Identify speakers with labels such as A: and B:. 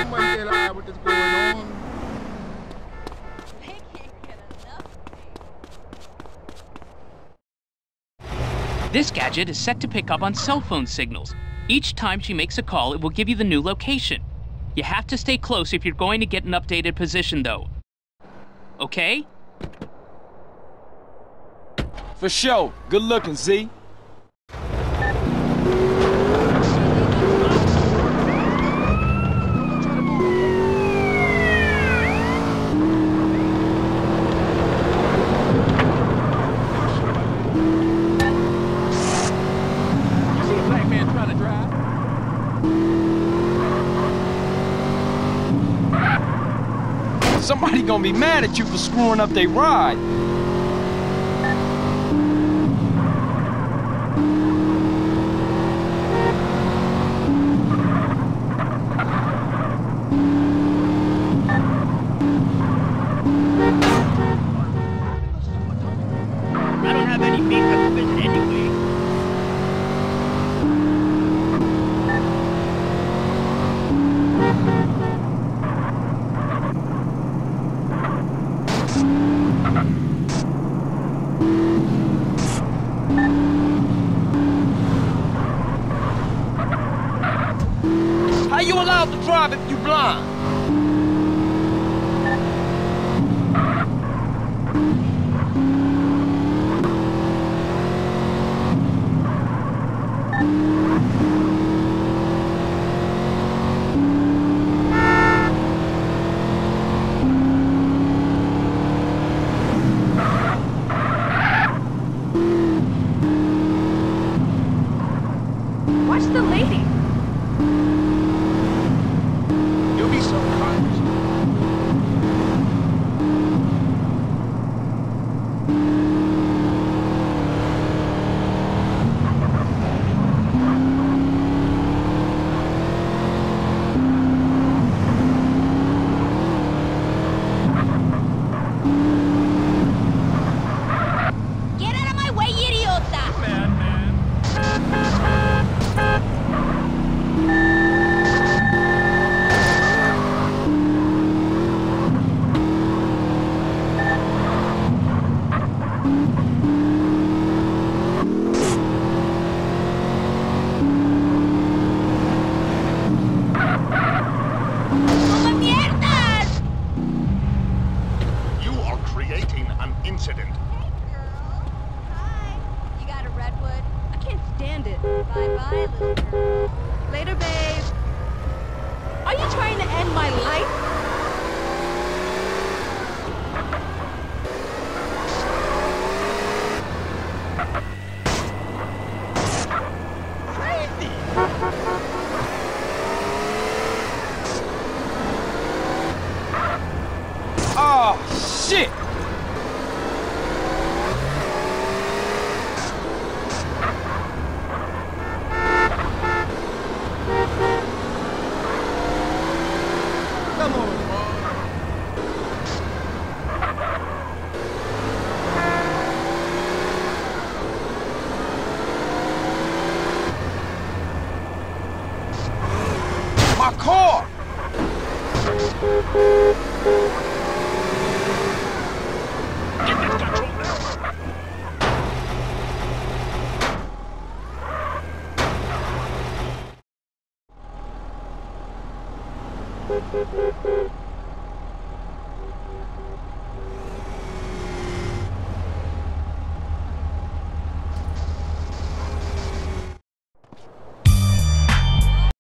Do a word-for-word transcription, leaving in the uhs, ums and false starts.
A: man tell her what is going on.
B: They can't get enough of me.
C: This gadget is set to pick up on cell phone signals. Each time she makes a call, it will give you the new location. You have to stay close if you're going to get an updated position, though. Okay?
D: For sure. Good looking, Z. Somebody gonna be mad at you for screwing up their ride.
E: I don't have any beef with the visit anyway.
D: How you allowed to drive if you blind?
B: Watch the lady.
A: You'll be so kind.
B: Get out of my way, idiota!
A: Man, man.
B: ¡Come mierdas!
F: You are creating an incident.
B: Hey, girl. Hi. You got a redwood? I can't stand it. Bye-bye, little girl. Later, babe. Are you trying to end my life?
D: Oh, shit!
A: Come on, Mom.
D: My car!